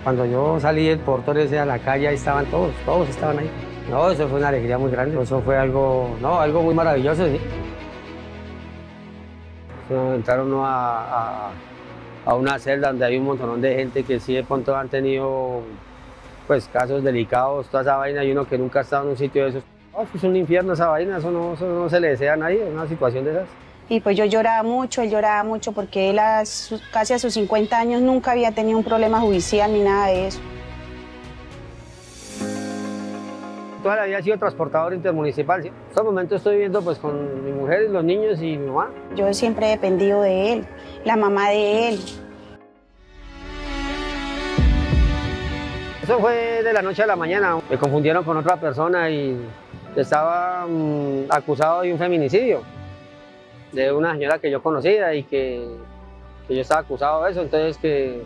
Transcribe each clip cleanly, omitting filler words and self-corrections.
Cuando yo salí del portón ese a la calle, ahí estaban todos estaban ahí. No, eso fue una alegría muy grande, eso fue algo, no, algo muy maravilloso, sí. Entraron uno a una celda donde hay un montón de gente que sí de pronto han tenido pues casos delicados, toda esa vaina, y uno que nunca ha estado en un sitio de esos. Oh, es un infierno esa vaina, eso no se le desea a nadie, una situación de esas. Y pues yo lloraba mucho, él lloraba mucho porque él casi a sus 50 años nunca había tenido un problema judicial ni nada de eso. Toda la vida he sido transportador intermunicipal, ¿sí? En estos momentos estoy viviendo pues con mi mujer, los niños y mi mamá. Yo siempre he dependido de él, la mamá de él. Eso fue de la noche a la mañana. Me confundieron con otra persona y estaba acusado de un feminicidio de una señora que yo conocía y que yo estaba acusado de eso. Entonces que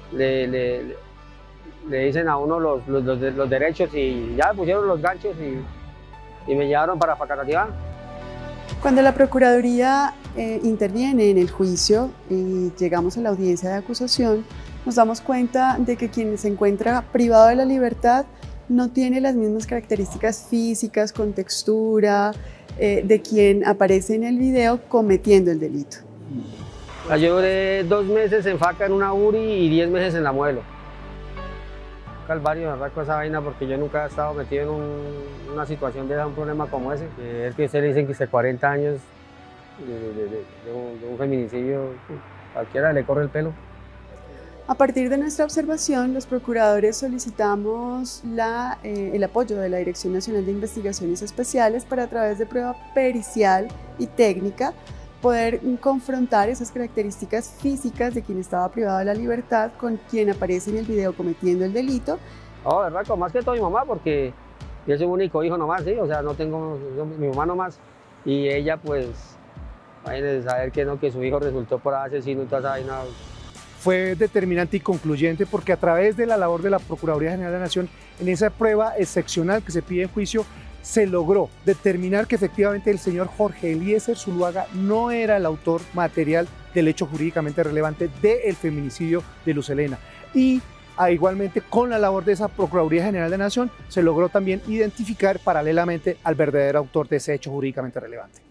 le dicen a uno los derechos y ya pusieron los ganchos y me llevaron para Facatativá. Cuando la Procuraduría interviene en el juicio y llegamos a la audiencia de acusación, nos damos cuenta de que quien se encuentra privado de la libertad no tiene las mismas características físicas, con textura, de quien aparece en el video cometiendo el delito. Yo duré 2 meses en Faca en una URI y 10 meses en la Muelo. Calvario, verdad, con esa vaina, porque yo nunca he estado metido en una situación de un problema como ese. Es que ustedes dicen que hace 40 años de un feminicidio, cualquiera le corre el pelo. A partir de nuestra observación, los procuradores solicitamos el apoyo de la Dirección Nacional de Investigaciones Especiales para, a través de prueba pericial y técnica, poder confrontar esas características físicas de quien estaba privado de la libertad con quien aparece en el video cometiendo el delito. No, verdad, con más que todo mi mamá, porque yo soy un único hijo nomás, ¿sí? O sea, no tengo mi mamá nomás. Y ella, pues, vayan a saber que no, que su hijo resultó por asesino y toda esa vaina. Fue determinante y concluyente porque a través de la labor de la Procuraduría General de la Nación, en esa prueba excepcional que se pide en juicio, se logró determinar que efectivamente el señor Jorge Eliezer Zuluaga no era el autor material del hecho jurídicamente relevante del feminicidio de Luz Helena. Y igualmente con la labor de esa Procuraduría General de la Nación se logró también identificar paralelamente al verdadero autor de ese hecho jurídicamente relevante.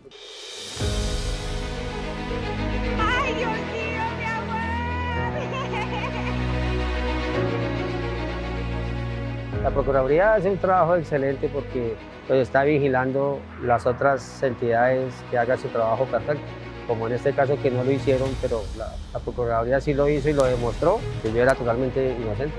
¡Ay, Dios mío, mi amor! La Procuraduría hace un trabajo excelente porque pues, está vigilando las otras entidades que hagan su trabajo perfecto, como en este caso que no lo hicieron, pero la Procuraduría sí lo hizo y lo demostró, que yo era totalmente inocente.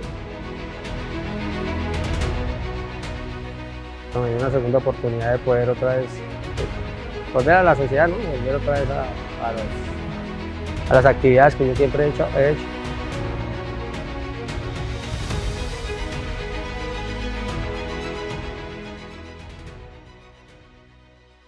Me dio una segunda oportunidad de poder otra vez volver a la sociedad, ¿no? Volver otra vez a las actividades que yo siempre he hecho.